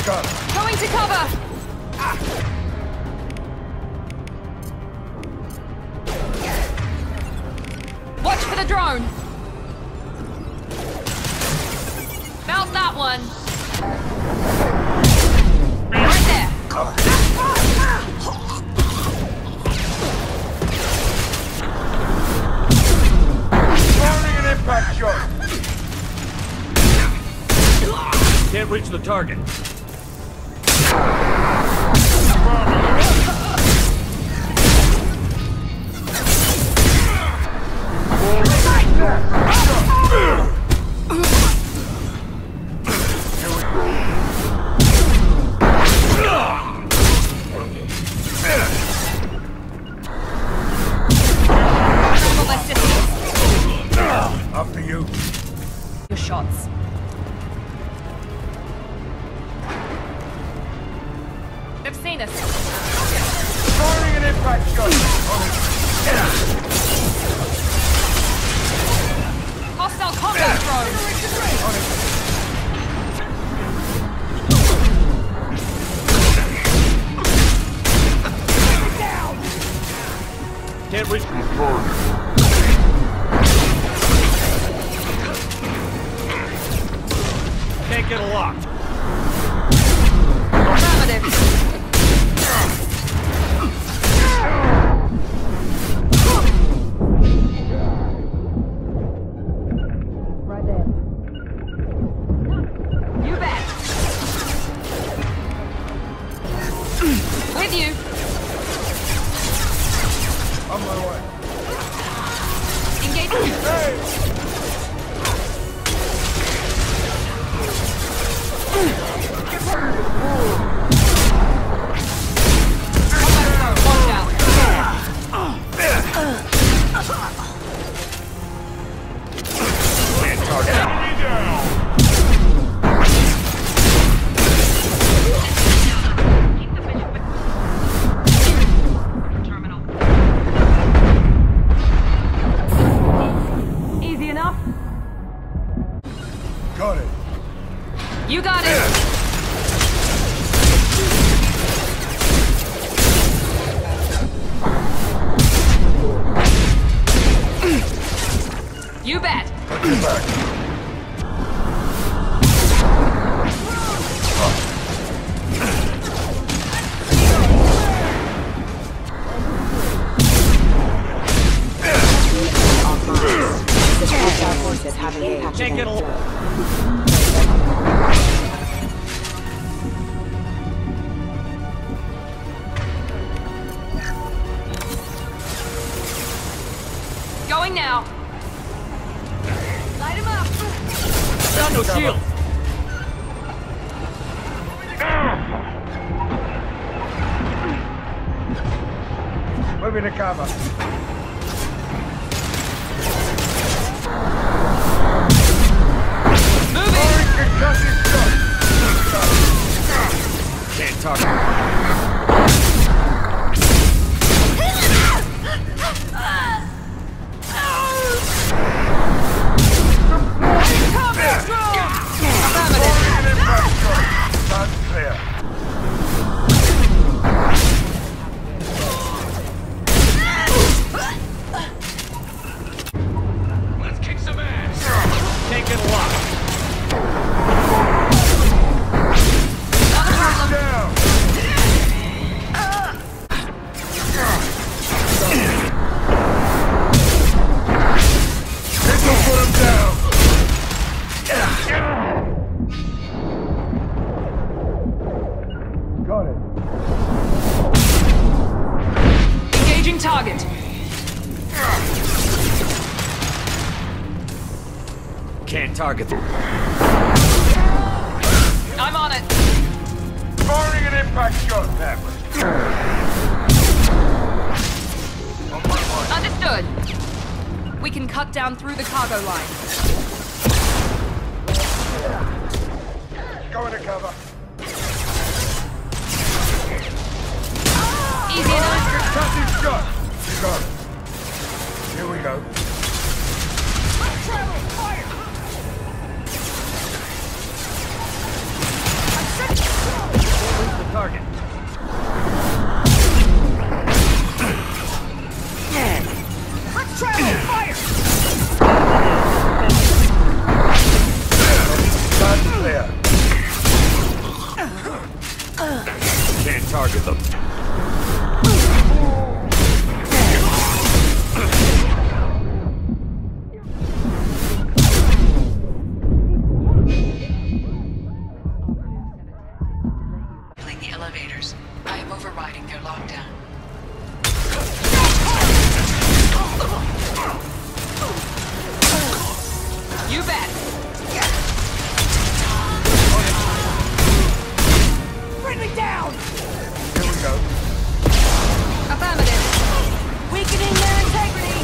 gun. Going to cover! Watch for the drone! Found that one! Right there! Firing an impact shot! Can't reach the target. After you. Your shots. They've seen us. Firing an impact shot! Hostile combat drone! Can't reach the target. Can't get a lock. Affirmative. Right there. You bet. With you. On my way. Engage. Hey! Watch out. Can't target. Enemy down. Terminal. Easy enough? Got it. You got it. You bet. Put your back. Can't get a lock. Going now. Light him up. Got no shield. Moving to cover. Moving. Concussive shot. Can't target. That's clear. Let's kick some ass. Can't get a lock. Down. This will put him down. Got it. Engaging target. Can't target them. I'm on it. Firing an impact shot. On my way. Understood. We can cut down through the cargo line. Go into cover. Easy enough. Concussive shot. You got it. Here we go. Can't target them. The elevators. I am overriding their lockdown. You bet. Friendly down! Here we go. Affirmative. Weakening their integrity.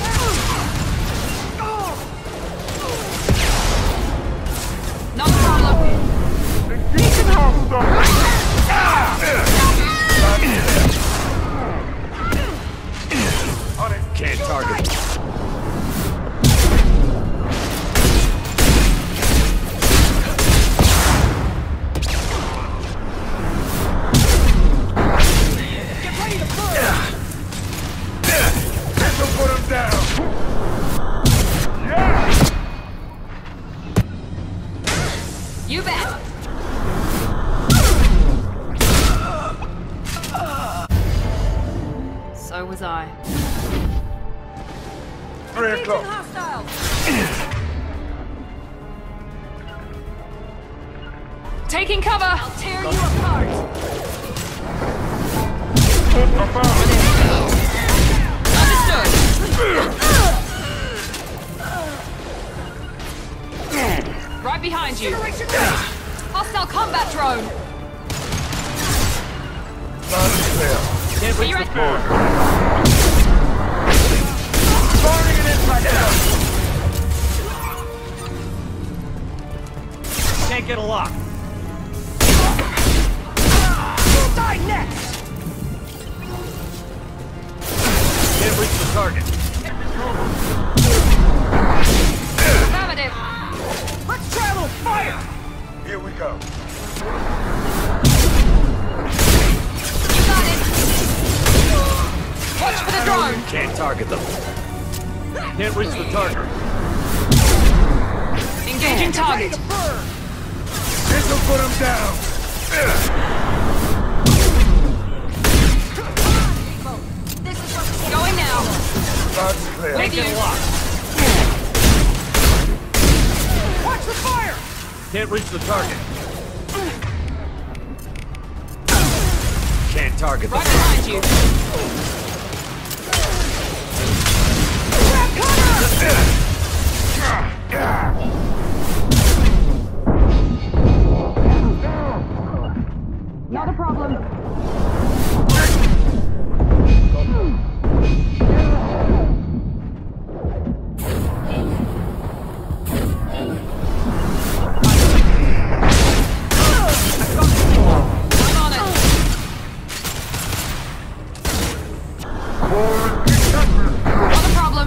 Not a problem. On it. Can't target them. Get ready to burn! This'll put him down! Yeah! You bet. So was I. 3 o'clock. Hostile. Taking cover. I'll tear you apart. Understood. Right behind you. Hostile combat drone. Not clear. Can't reach the floor. Firing it inside out! Can't get a lock. You'll die next! Can't reach the target. Affirmative. Let's try a little fire! Here we go. You got it. Watch for the drone. Can't target them. Can't reach the target. Engaging target. This'll put him down! Going now. That's clear. With you. Watch the fire! Can't reach the target. Can't target them. Right behind you. Grab cover! Not a problem. I'm on it. Not a problem.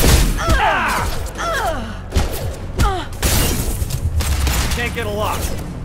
Can't get a lock.